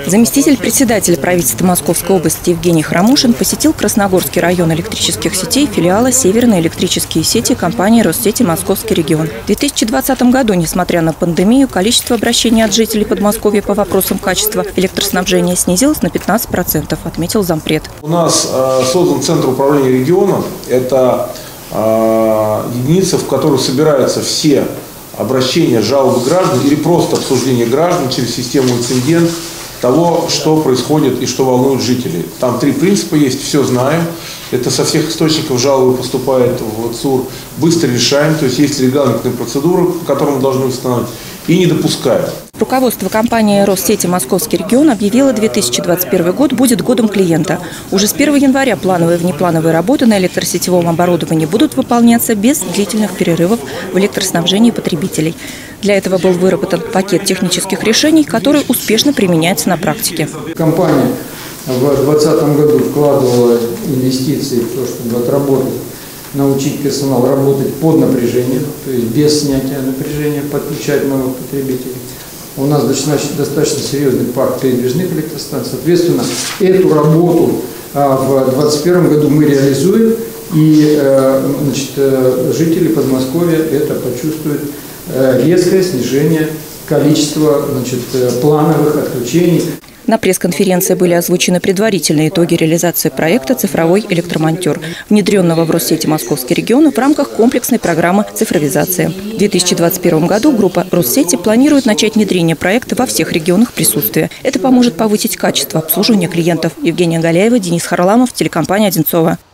Заместитель председателя правительства Московской области Евгений Хромушин посетил Красногорский район электрических сетей филиала «Северные электрические сети» компании «Россети Московский регион». В 2020 году, несмотря на пандемию, количество обращений от жителей Подмосковья по вопросам качества электроснабжения снизилось на 15%, отметил зампред. У нас создан Центр управления регионом. Это единица, в которой собираются все обращения, жалобы граждан или просто обсуждение граждан через систему инцидент того, что происходит и что волнует жителей. Там 3 принципа есть, все знаем. Это со всех источников жалобы поступает в ЦУР. Быстро решаем, то есть есть регламентные процедуры, по которым мы должны установить, и не допускаем. Руководство компании «Россети Московский регион» объявило, 2021 год будет годом клиента. Уже с 1 января плановые и внеплановые работы на электросетевом оборудовании будут выполняться без длительных перерывов в электроснабжении потребителей. Для этого был выработан пакет технических решений, который успешно применяется на практике. Компания в 2020 году вкладывала инвестиции в то, чтобы отработать, научить персонал работать под напряжением, то есть без снятия напряжения, подключать новых потребителей. У нас достаточно серьезный парк передвижных электростанций. Соответственно, эту работу в 2021 году мы реализуем, и жители Подмосковья это почувствуют, резкое снижение количества плановых отключений. На пресс-конференции были озвучены предварительные итоги реализации проекта «Цифровой электромонтер», внедренного в Россети Московский регион в рамках комплексной программы цифровизации. В 2021 году группа Россети планирует начать внедрение проекта во всех регионах присутствия. Это поможет повысить качество обслуживания клиентов. Евгения Галяева, Денис Харламов, телекомпания «Одинцово».